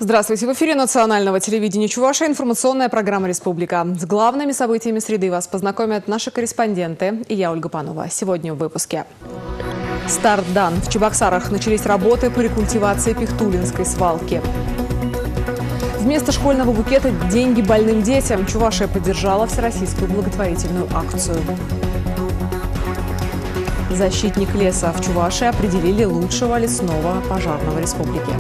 Здравствуйте. В эфире национального телевидения Чувашия информационная программа «Республика». С главными событиями среды вас познакомят наши корреспонденты и я, Ольга Панова. Сегодня в выпуске. Старт дан. В Чебоксарах начались работы по рекультивации Пихтулинской свалки. Вместо школьного букета «Деньги больным детям» Чувашия поддержала всероссийскую благотворительную акцию. Защитник леса в Чувашии определили лучшего лесного пожарного республики.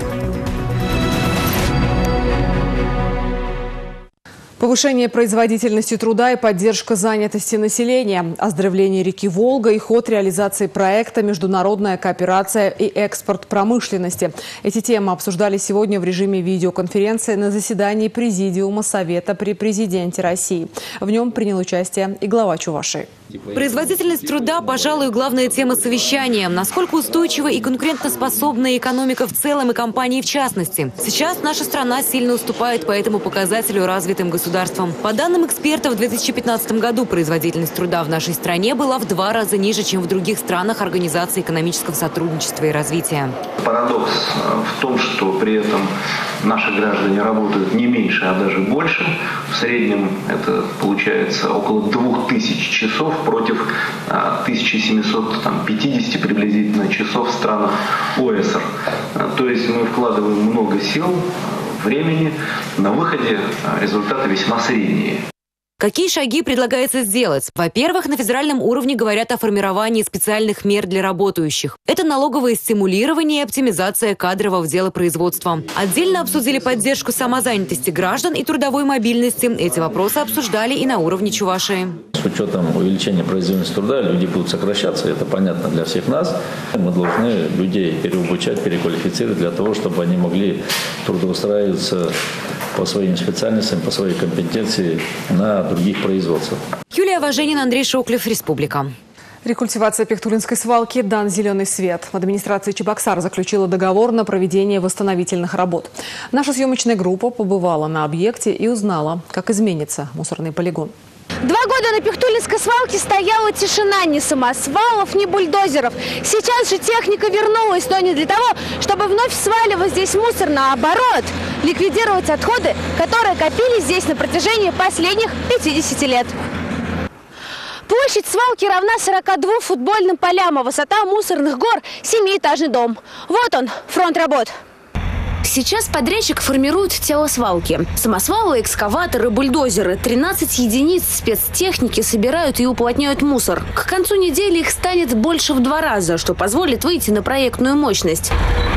Повышение производительности труда и поддержка занятости населения, оздоровление реки Волга и ход реализации проекта «Международная кооперация и экспорт промышленности». Эти темы обсуждали сегодня в режиме видеоконференции на заседании Президиума Совета при президенте России. В нем принял участие и глава Чувашии. Производительность труда, пожалуй, главная тема совещания. Насколько устойчива и конкурентоспособна экономика в целом и компании в частности. Сейчас наша страна сильно уступает по этому показателю развитым государствам. По данным экспертов, в 2015 году производительность труда в нашей стране была в 2 раза ниже, чем в других странах Организации экономического сотрудничества и развития. Парадокс в том, что при этом наши граждане работают не меньше, а даже больше. В среднем это получается около 2000 часов против 1750 приблизительно часов в странах ОЭСР. То есть мы вкладываем много сил, времени, на выходе результаты весьма средние. Какие шаги предлагается сделать? Во-первых, на федеральном уровне говорят о формировании специальных мер для работающих. Это налоговое стимулирование и оптимизация кадрового дела производства. Отдельно обсудили поддержку самозанятости граждан и трудовой мобильности. Эти вопросы обсуждали и на уровне Чувашии. С учетом увеличения производительности труда люди будут сокращаться, это понятно для всех нас. Мы должны людей переобучать, переквалифицировать для того, чтобы они могли трудоустраиваться по своим специальностям, по своей компетенции на других производствах. Юлия Важенина, Андрей Шоклев, Республика. Рекультивация Пихтулинской свалки дан зеленый свет. Администрация Чебоксар заключила договор на проведение восстановительных работ. Наша съемочная группа побывала на объекте и узнала, как изменится мусорный полигон. 2 года на Пихтулинской свалке стояла тишина, ни самосвалов, ни бульдозеров. Сейчас же техника вернулась, но не для того, чтобы вновь сваливать здесь мусор, наоборот, ликвидировать отходы, которые копились здесь на протяжении последних 50 лет. Площадь свалки равна 42 футбольным полям, а высота мусорных гор – 7-этажный дом. Вот он, фронт работ. Сейчас подрядчик формирует тело свалки. Самосвалы, экскаваторы, бульдозеры. 13 единиц спецтехники собирают и уплотняют мусор. К концу недели их станет больше в 2 раза, что позволит выйти на проектную мощность.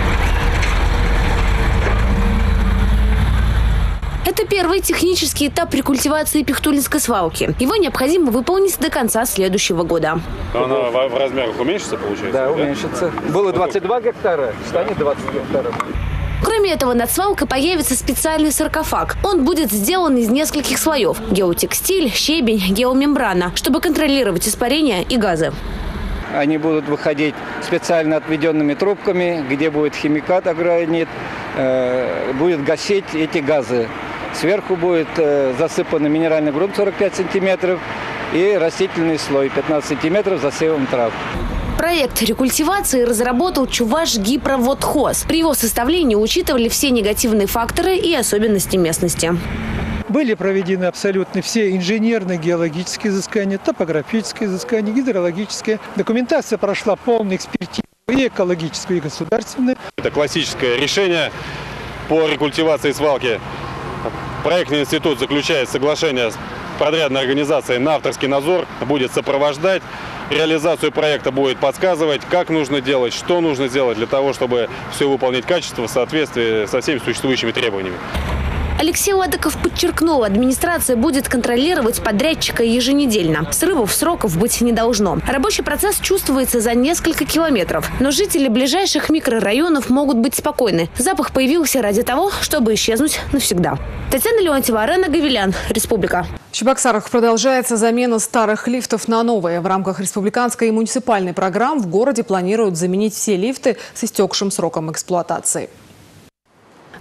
Это первый технический этап рекультивации Пихтулинской свалки. Его необходимо выполнить до конца следующего года. Она в размерах уменьшится, получается? Да, уменьшится. Было 22 гектара, станет 20 гектаров. Кроме этого, над свалкой появится специальный саркофаг. Он будет сделан из нескольких слоев – геотекстиль, щебень, геомембрана, чтобы контролировать испарения и газы. Они будут выходить специально отведенными трубками, где будет химикат агронит, будет гасить эти газы. Сверху будет засыпан минеральный грунт 45 сантиметров и растительный слой 15 сантиметров засевом трав. Проект рекультивации разработал Чувашгипроводхоз. При его составлении учитывали все негативные факторы и особенности местности. Были проведены абсолютно все инженерные, геологические изыскания, топографические изыскания, гидрологические. Документация прошла полную экспертизу и экологическую, и государственную. Это классическое решение по рекультивации свалки. Проектный институт заключает соглашение с подрядной организацией на авторский надзор, будет сопровождать. Реализацию проекта будет подсказывать, как нужно делать, что нужно сделать для того, чтобы все выполнить качественно в соответствии со всеми существующими требованиями. Алексей Ладыков подчеркнул, администрация будет контролировать подрядчика еженедельно. Срывов сроков быть не должно. Рабочий процесс чувствуется за несколько километров. Но жители ближайших микрорайонов могут быть спокойны. Запах появился ради того, чтобы исчезнуть навсегда. Татьяна Леонтьева, Арена Гавилян, Республика. В Чебоксарах продолжается замена старых лифтов на новые. В рамках республиканской и муниципальной программ в городе планируют заменить все лифты с истекшим сроком эксплуатации.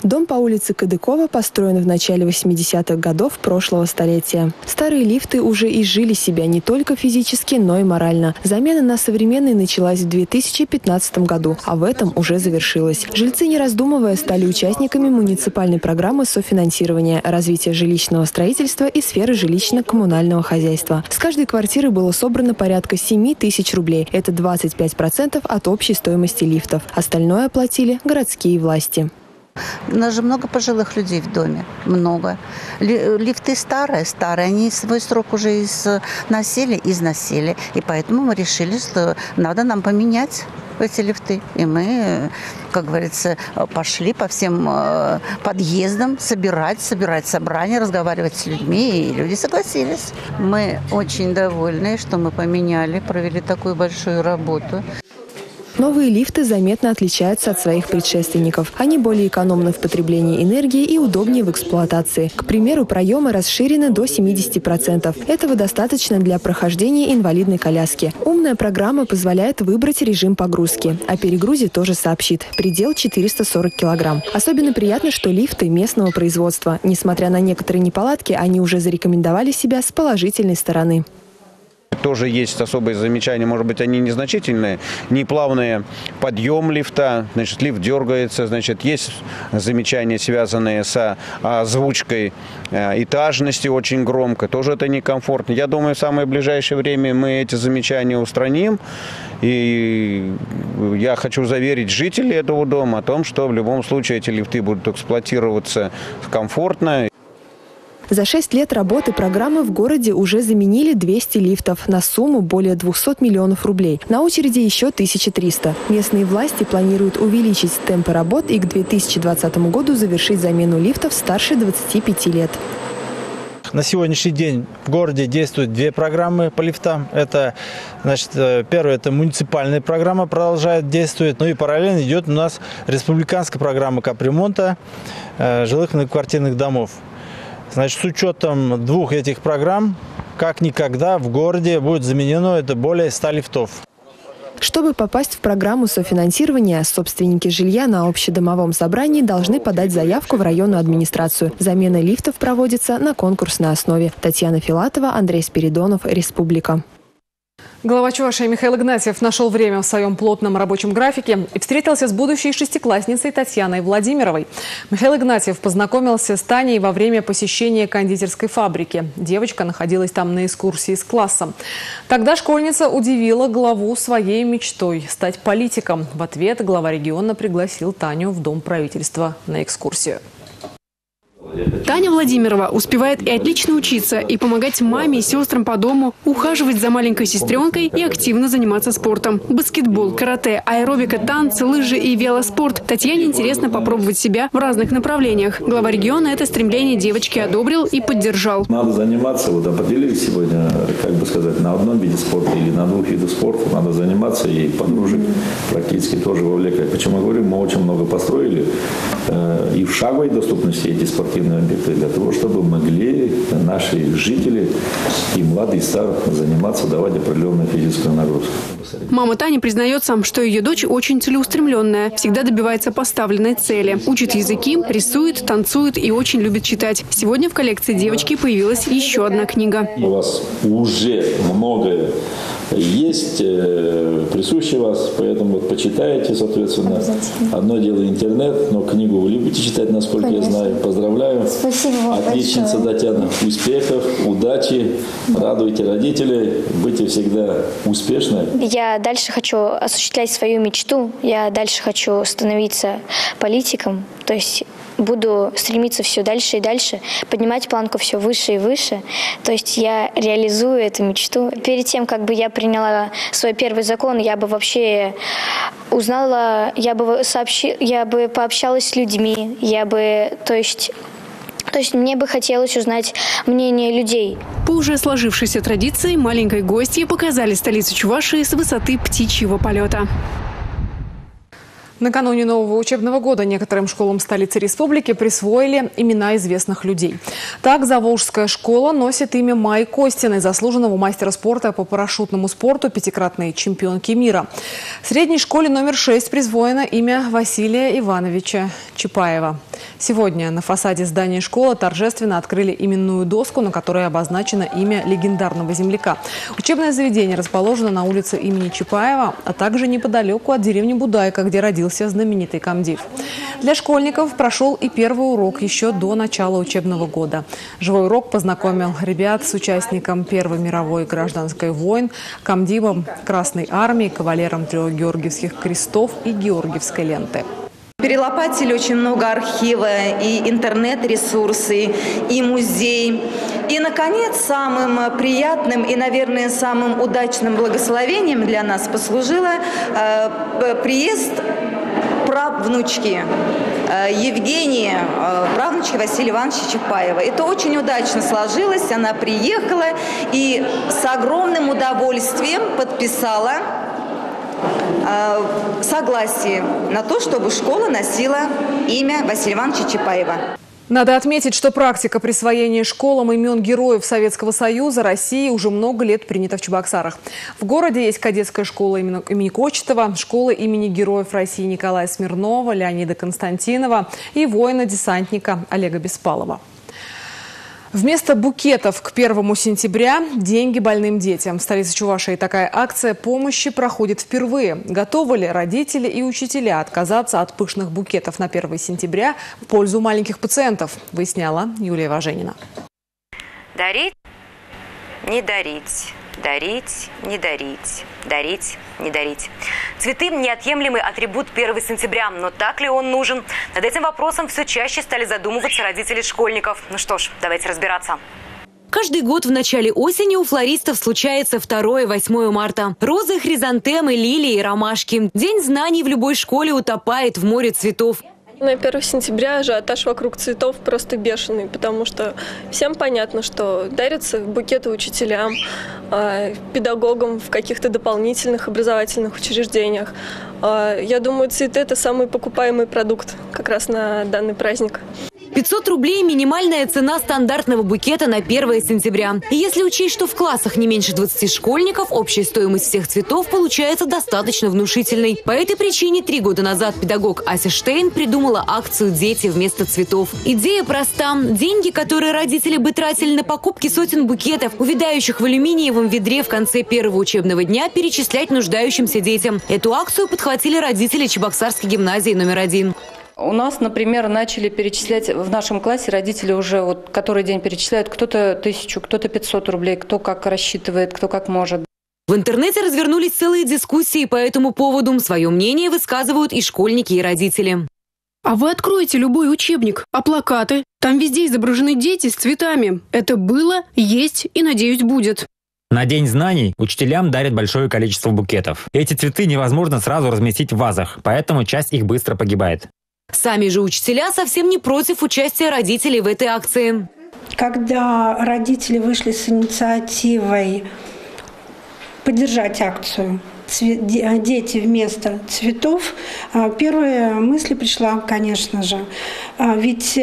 Дом по улице Кадыкова построен в начале 80-х годов прошлого столетия. Старые лифты уже изжили себя не только физически, но и морально. Замена на современные началась в 2015 году, а в этом уже завершилась. Жильцы, не раздумывая, стали участниками муниципальной программы софинансирования, развития жилищного строительства и сферы жилищно-коммунального хозяйства. С каждой квартиры было собрано порядка 7 тысяч рублей. Это 25% от общей стоимости лифтов. Остальное оплатили городские власти. У нас же много пожилых людей в доме. Много. Лифты старые. Они свой срок уже износили. И поэтому мы решили, что надо нам поменять эти лифты. И мы, как говорится, пошли по всем подъездам собирать собрания, разговаривать с людьми, и люди согласились. Мы очень довольны, что мы провели такую большую работу. Новые лифты заметно отличаются от своих предшественников. Они более экономны в потреблении энергии и удобнее в эксплуатации. К примеру, проемы расширены до 70%. Этого достаточно для прохождения инвалидной коляски. Умная программа позволяет выбрать режим погрузки. О перегрузе тоже сообщит. Предел 440 килограмм. Особенно приятно, что лифты местного производства. Несмотря на некоторые неполадки, они уже зарекомендовали себя с положительной стороны. Тоже есть особые замечания, может быть, они незначительные. Неплавный подъем лифта, значит, лифт дергается, значит, есть замечания, связанные с озвучкой этажности очень громко. Тоже это некомфортно. Я думаю, в самое ближайшее время мы эти замечания устраним. И я хочу заверить жителей этого дома о том, что в любом случае эти лифты будут эксплуатироваться комфортно. За 6 лет работы программы в городе уже заменили 200 лифтов на сумму более 200 миллионов рублей. На очереди еще 1300. Местные власти планируют увеличить темпы работ и к 2020 году завершить замену лифтов старше 25 лет. На сегодняшний день в городе действуют 2 программы по лифтам. Это, значит, первая – это муниципальная программа, продолжает действовать. Ну и параллельно идет у нас республиканская программа капремонта жилых многоквартирных домов. Значит, с учетом 2 этих программ, как никогда в городе будет заменено это более 100 лифтов. Чтобы попасть в программу софинансирования, собственники жилья на общедомовом собрании должны подать заявку в районную администрацию. Замена лифтов проводится на конкурсной основе. Татьяна Филатова, Андрей Спиридонов, Республика. Глава Чувашии Михаил Игнатьев нашел время в своем плотном рабочем графике и встретился с будущей шестиклассницей Татьяной Владимировой. Михаил Игнатьев познакомился с Таней во время посещения кондитерской фабрики. Девочка находилась там на экскурсии с классом. Тогда школьница удивила главу своей мечтой – стать политиком. В ответ глава региона пригласил Таню в Дом правительства на экскурсию. Таня Владимирова успевает и отлично учиться, и помогать маме и сестрам по дому, ухаживать за маленькой сестренкой и активно заниматься спортом. Баскетбол, карате, аэробика, танцы, лыжи и велоспорт. Татьяне интересно попробовать себя в разных направлениях. Глава региона это стремление девочки одобрил и поддержал. Надо заниматься, вот определились сегодня, как бы сказать, на одном виде спорта или на 2 видах спорта. Надо заниматься и подружек практически тоже вовлекать. Почему я говорю, мы очень много построили и в шаговой доступности эти спортивные объекты для того, чтобы могли наши жители и младые, и старые заниматься, давать определенную физическую нагрузку. Мама Тани признается, что ее дочь очень целеустремленная, всегда добивается поставленной цели. Учит языки, рисует, танцует и очень любит читать. Сегодня в коллекции девочки появилась еще одна книга. У вас уже многое есть, присуще вас, поэтому вот почитаете, соответственно. Одно дело интернет, но книгу вы любите читать, насколько я знаю. Поздравляю. Спасибо. Отличница Татьяна. Успехов, удачи, радуйте родителей, будьте всегда успешной. Я дальше хочу осуществлять свою мечту, я дальше хочу становиться политиком, то есть буду стремиться все дальше и дальше, поднимать планку все выше и выше. То есть я реализую эту мечту. Перед тем, как бы я приняла свой первый закон, я бы вообще узнала, я бы пообщалась с людьми, то есть мне бы хотелось узнать мнение людей. По уже сложившейся традиции маленькой гостье показали столицу Чувашии с высоты птичьего полета. Накануне нового учебного года некоторым школам столицы республики присвоили имена известных людей. Так, Заволжская школа носит имя Майи Костиной, заслуженного мастера спорта по парашютному спорту, 5-кратной чемпионки мира. Средней школе номер 6 присвоено имя Василия Ивановича Чапаева. Сегодня на фасаде здания школы торжественно открыли именную доску, на которой обозначено имя легендарного земляка. Учебное заведение расположено на улице имени Чапаева, а также неподалеку от деревни Будайка, где родился знаменитый комдив. Для школьников прошел и первый урок еще до начала учебного года. Живой урок познакомил ребят с участником Первой мировой гражданской войны, комдивом Красной армии, кавалером 3 Георгиевских крестов и Георгиевской ленты. Перелопатили очень много архива, и интернет-ресурсы, и музей. И, наконец, самым приятным и, наверное, самым удачным благословением для нас послужило приезд правнучки Евгении, правнучки Василия Ивановича Чапаева. Это очень удачно сложилось. Она приехала и с огромным удовольствием подписала согласие на то, чтобы школа носила имя Василия Ивановича Чапаева. Надо отметить, что практика присвоения школам имен героев Советского Союза России уже много лет принята в Чебоксарах. В городе есть кадетская школа имени Кочетова, школа имени героев России Николая Смирнова, Леонида Константинова и воина-десантника Олега Беспалова. Вместо букетов к 1 сентября – деньги больным детям. В столице Чувашии такая акция помощи проходит впервые. Готовы ли родители и учителя отказаться от пышных букетов на 1 сентября в пользу маленьких пациентов, выясняла Юлия Важенина. Дарить, не дарить. Дарить, не дарить. Дарить, не дарить. Цветы – неотъемлемый атрибут 1 сентября. Но так ли он нужен? Над этим вопросом все чаще стали задумываться родители школьников. Ну что ж, давайте разбираться. Каждый год в начале осени у флористов случается 2 и 8 марта. Розы, хризантемы, лилии и ромашки. День знаний в любой школе утопает в море цветов. На 1 сентября ажиотаж вокруг цветов просто бешеный, потому что всем понятно, что дарятся букеты учителям, педагогам в каких-то дополнительных образовательных учреждениях. Я думаю, цветы – это самый покупаемый продукт как раз на данный праздник. 500 рублей – минимальная цена стандартного букета на 1 сентября. И если учесть, что в классах не меньше 20 школьников, общая стоимость всех цветов получается достаточно внушительной. По этой причине 3 года назад педагог Ася Штейн придумала акцию «Дети вместо цветов». Идея проста. Деньги, которые родители бы тратили на покупки сотен букетов, увядающих в алюминиевом ведре в конце первого учебного дня, перечислять нуждающимся детям. Эту акцию подхватили родители Чебоксарской гимназии номер 1. У нас, например, начали перечислять в нашем классе, родители уже который день перечисляют, кто-то 1000, кто-то 500 рублей, кто как рассчитывает, кто как может. В интернете развернулись целые дискуссии по этому поводу. Свое мнение высказывают и школьники, и родители. А вы откроете любой учебник, а плакаты? Там везде изображены дети с цветами. Это было, есть и, надеюсь, будет. На День знаний учителям дарят большое количество букетов. Эти цветы невозможно сразу разместить в вазах, поэтому часть их быстро погибает. Сами же учителя совсем не против участия родителей в этой акции. Когда родители вышли с инициативой поддержать акцию «Дети вместо цветов», первая мысль пришла, конечно же, ведь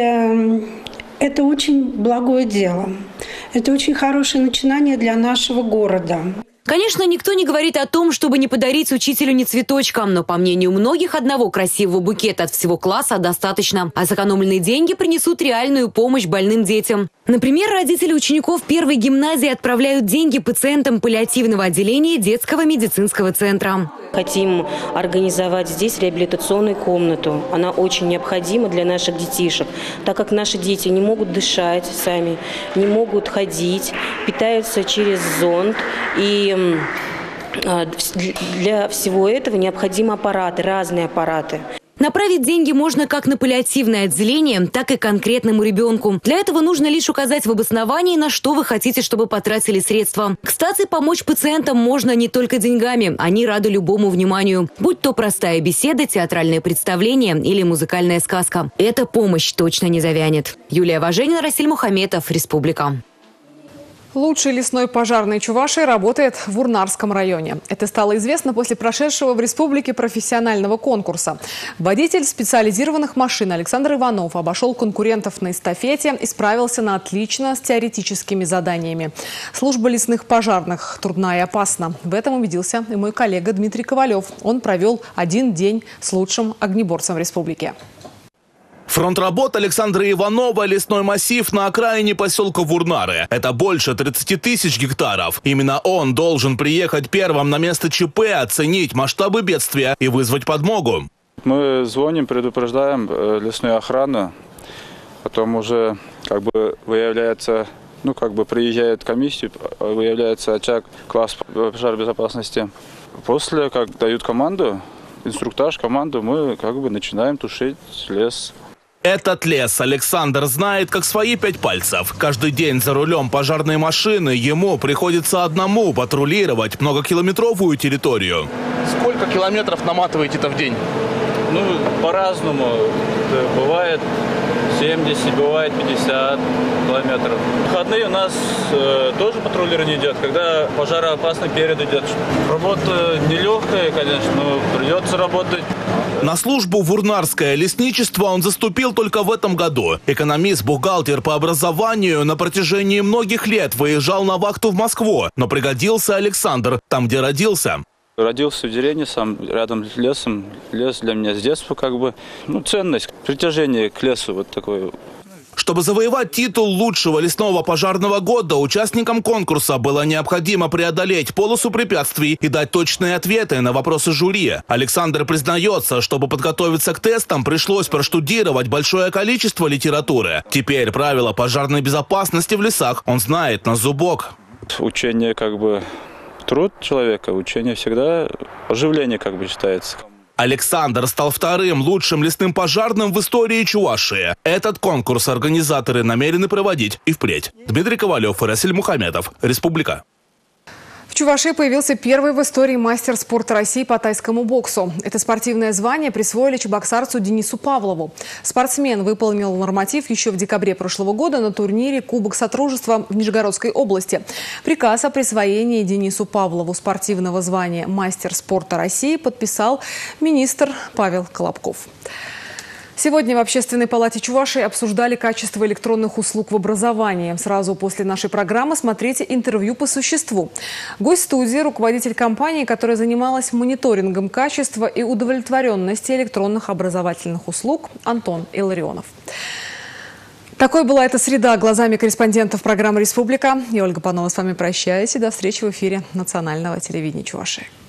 это очень благое дело, это очень хорошее начинание для нашего города. Конечно, никто не говорит о том, чтобы не подарить учителю ни цветочка, но, по мнению многих, одного красивого букета от всего класса достаточно. А сэкономленные деньги принесут реальную помощь больным детям. Например, родители учеников первой гимназии отправляют деньги пациентам паллиативного отделения детского медицинского центра. Хотим организовать здесь реабилитационную комнату. Она очень необходима для наших детишек, так как наши дети не могут дышать сами, не могут ходить, питаются через зонд. И для всего этого необходимы аппараты, разные аппараты. Направить деньги можно как на паллиативное отделение, так и конкретному ребенку. Для этого нужно лишь указать в обосновании, на что вы хотите, чтобы потратили средства. Кстати, помочь пациентам можно не только деньгами. Они рады любому вниманию. Будь то простая беседа, театральное представление или музыкальная сказка. Эта помощь точно не завянет. Юлия Важенина, Расиль Мухаметов, Республика. Лучший лесной пожарный Чувашии работает в Урнарском районе. Это стало известно после прошедшего в республике профессионального конкурса. Водитель специализированных машин Александр Иванов обошел конкурентов на эстафете и справился на отлично с теоретическими заданиями. Служба лесных пожарных трудна и опасна. В этом убедился и мой коллега Дмитрий Ковалев. Он провел 1 день с лучшим огнеборцем республики. Фронт работ Александра Иванова – лесной массив на окраине поселка Вурнары. Это больше 30 тысяч гектаров. Именно он должен приехать первым на место ЧП, оценить масштабы бедствия и вызвать подмогу. Мы звоним, предупреждаем лесную охрану, потом уже выявляется, приезжает комиссия, выявляется очаг, класс пожаробезопасности. После, как дают команду, инструктаж, команду, мы начинаем тушить лес. Этот лес Александр знает как свои 5 пальцев. Каждый день за рулем пожарной машины ему приходится одному патрулировать многокилометровую территорию. Сколько километров наматываете-то в день? По-разному. Бывает 70, бывает 50 километров. В выходные у нас тоже патрулирование идет, когда пожароопасный период идет. Работа нелегкая, конечно, но придется работать. На службу в Вурнарское лесничество он заступил только в этом году. Экономист-бухгалтер по образованию на протяжении многих лет выезжал на вахту в Москву. Но пригодился Александр там, где родился. Родился в деревне, сам рядом с лесом. Лес для меня с детства ценность, притяжение к лесу вот такое. Чтобы завоевать титул лучшего лесного пожарного года, участникам конкурса было необходимо преодолеть полосу препятствий и дать точные ответы на вопросы жюри. Александр признается, чтобы подготовиться к тестам, пришлось проштудировать большое количество литературы. Теперь правила пожарной безопасности в лесах он знает на зубок. Учение труд человека, учение всегда оживление считается. Александр стал вторым лучшим лесным пожарным в истории Чувашии. Этот конкурс организаторы намерены проводить и впредь. Дмитрий Ковалев и Расиль Мухаметов. Республика. В Чувашии появился первый в истории мастер спорта России по тайскому боксу. Это спортивное звание присвоили чебоксарцу Денису Павлову. Спортсмен выполнил норматив еще в декабре прошлого года на турнире «Кубок Сотрудничества» в Нижегородской области. Приказ о присвоении Денису Павлову спортивного звания «Мастер спорта России» подписал министр Павел Колобков. Сегодня в Общественной палате Чувашии обсуждали качество электронных услуг в образовании. Сразу после нашей программы смотрите интервью по существу. Гость студии – руководитель компании, которая занималась мониторингом качества и удовлетворенности электронных образовательных услуг, Антон Илларионов. Такой была эта среда глазами корреспондентов программы «Республика». Я, Ольга Панова, с вами прощаюсь и до встречи в эфире национального телевидения Чувашии.